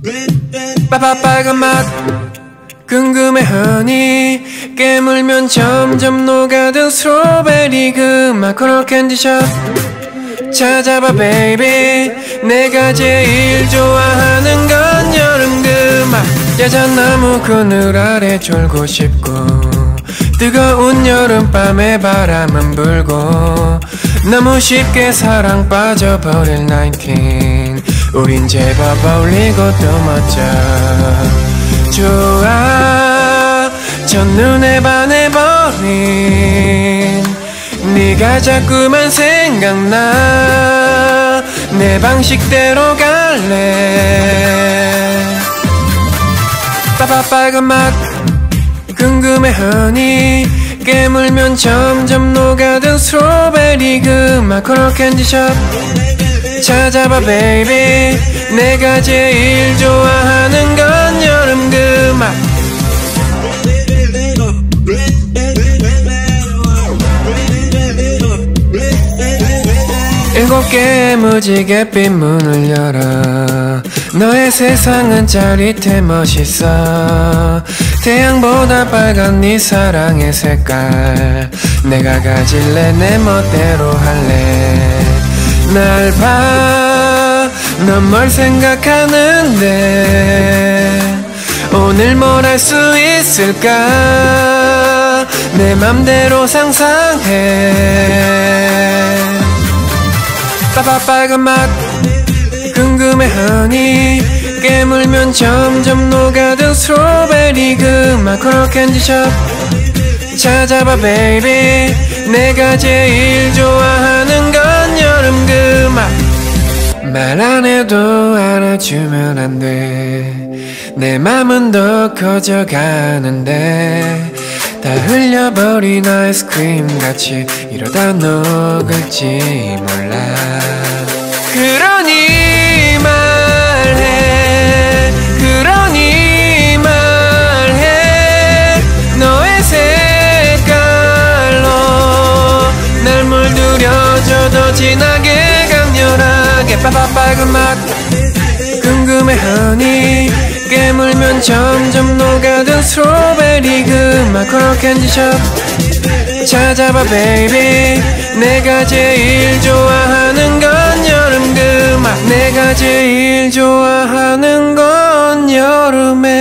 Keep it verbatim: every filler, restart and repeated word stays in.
빠빠빨간 맛 궁금해 허니 깨물면 점점 녹아든 스트로베리 그 맛 코너 캔디숍 찾아봐 베이비 내가 제일 좋아하는 건 여름 그 맛 야잔 나무 그늘 아래 졸고 싶고 뜨거운 여름밤에 바람은 불고 너무 쉽게 사랑 빠져버릴 나인틴 우린 제법 어울리고 또 멋져 좋아 첫눈에 반해버린 네가 자꾸만 생각나 내 방식대로 갈래 빠빠빨간 맛 궁금해 허니 깨물면 점점 녹아든 스트로베리 그 맛 코너 캔디숍 찾아봐 베이비 내가 제일 좋아하는 건 여름 그 맛 일곱 개의 무지갯빛 문을 열어 너의 세상은 짜릿해 멋있어 태양보다 빨간 네 사랑의 색깔 내가 가질래 내 멋대로 할래 날 봐 넌 뭘 생각하는데 오늘 뭘 할 수 있을까 내 맘대로 상상해 빠빠빨간 맛 궁금해 허니 깨물면 점점 녹아든 스트로베리 그 맛 코너 캔디숍 찾아봐 베이비 내가 제일 좋아하는 건 여름 그 맛 말 안 해도 알아주면 안 돼 내 맘은 더 커져가는데 다 흘려버린 아이스크림 같이 이러다 녹을지 몰라 그러니 말해 그러니 말해 너의 색깔로 날 물들여줘 더 진하게 강렬하게 빠빠빨간 맛 궁금해 허니 깨물면 점점 녹아든 스트로베리 그 맛 코너 캔디숍 찾아봐 베이비 내가 제일 좋아하는 건 여름 그 맛 내가 제일 좋아하는 건 여름에